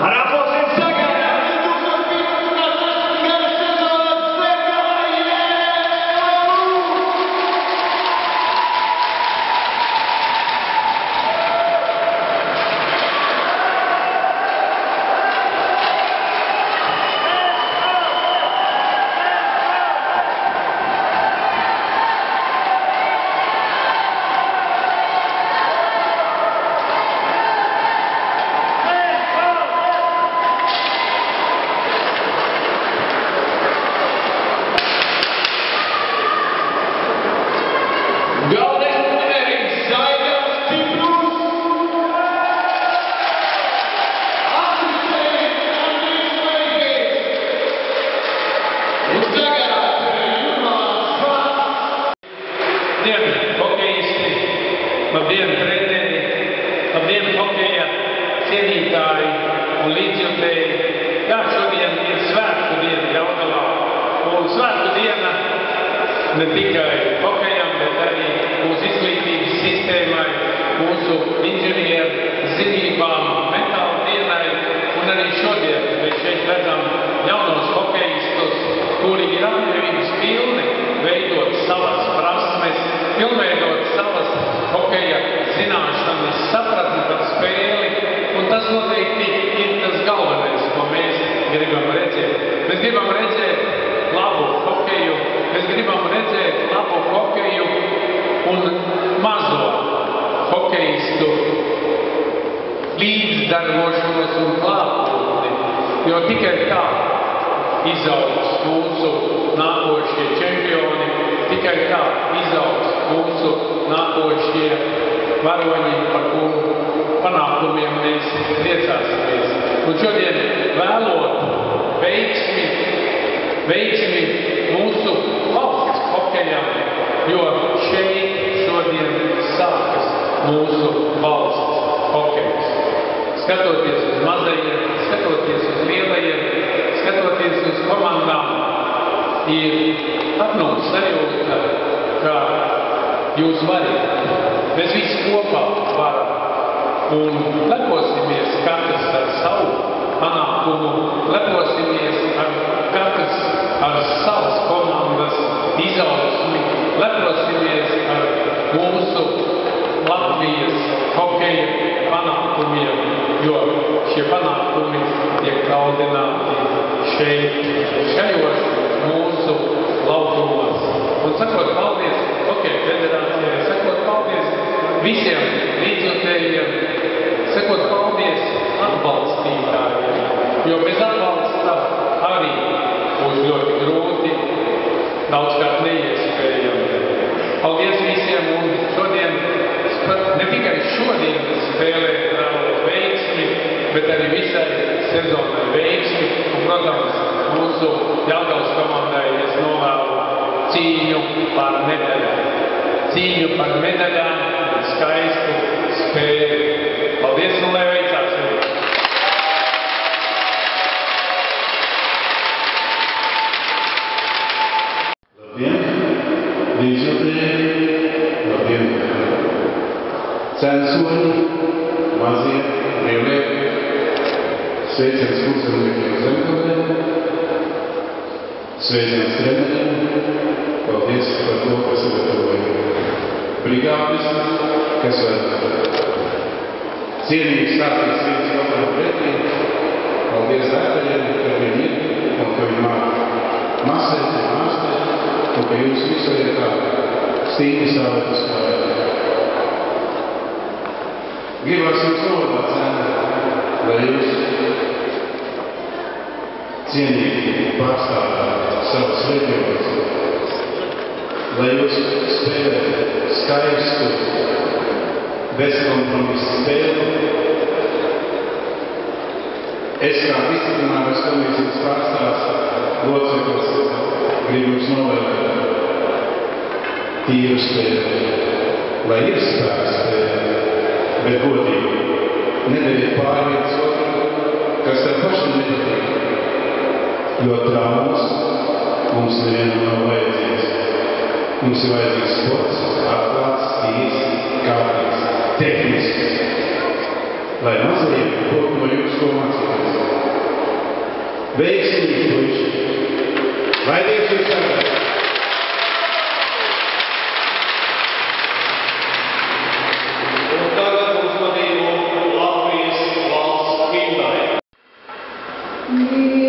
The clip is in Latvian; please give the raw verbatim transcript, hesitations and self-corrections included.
Labdien, treneri, labdien, hokeja cienītāji un līdzjutēji. Jā, šodien ir svētku diena Jelgavā. Un svētku diena ne tikai hokejam, bet arī mūsu izglītības sistēmai, mūsu inženieru zinībām, metāla dienai. Un arī šodien mēs šeit redzam jaunos hokejistus, kuri ir apņēmības pilni veidot savas prasmes, pilnveidot savas hokeja zināšanas, sapratni par spēli, un tas noteikti ir tas galvenais, ko mēs gribam redzēt. Mēs gribam redzēt labu hokeju, mēs gribam redzēt labu hokeju un mazo hokejistu līdzdarbošanos un klātbūtni, jo tikai tā izaugs mūsu nākošie čempioni, tikai tā izaugs mūsu nākošie varoņi, par kuru panākumiem mēs priecāsimies. Un šodien vēlot veiksmi, veiksmi mūsu valsts hokejam, jo šeit šodien sākas mūsu valsts hokejs. Skatoties uz mazajiem, skatoties uz lielajiem, skatoties uz komandām, ir apnūts sajūta, ka jūs varat. Mēs visi kopā varam. Un leposimies katrs ar savu panākumu, leposimies ar katrs ar savas komandas izaugsmi, leposimies ar mūsu Latvijas hokeja panākumiem, jo šie panākumi tiek kaldināti šeit, šajos mūsu laukumos. Un sakot paldies Hokeja federācijai, sakot paldies visiem līdzjutējiem, sakot paldies atbalstītājiem, jo bez atbalsta arī būs ļoti grūti, daudzkārt neiespējami. Paldies visiem un šodien, ne tikai šodien spēlēt vēlēt veiksmi, bet arī visai sezonai veiksmi. Un, protams, mūsu Jelgavas komandai es novēlu cīņu par medaļām. Cīņu par medaļām un skaistu spēli. Paldies un lai veicās jums! Labdien, līdzjutēji, labdien, censoņi, mazie, lielie, sveiciens kursarniekiem Zemgavē, sveiciens treneriem, paldies par to, kas sagatavoja brigādes, kas var cienīgi stāstīt viens otram pretī. Paldies dētaļiem, ka viņi ir un ka viņi māk masēt un māstēt, un ka jūs visu ir tā stīvi stāvēt uz kājām. Gribās jums novēlēt, cēnē, lai jūs cienīgi pārstāvētu savas reģionas, lai jūs spēlētu skaistu, bezkompromisu spēli. Es kā disciplināras komisijas pārstāvs loceklis gribu jums novēlēt tīru spēli, lai ir spēks spēli, bet godīgi nedēļiet pārvietas otru, kas ar pašam nepatīk, jo traumas mums nevienam nav vajadzīgs. Mums ir vajadzīgs sports, atklāts, tīrs, kārtīgs, tehnisks, lai mazajiem būtu no jums ko mācīties. Veiksmīgi, puiši! Lai Dievs jūs sargā! Un tagad uzmanību Latvijas valsts himnai.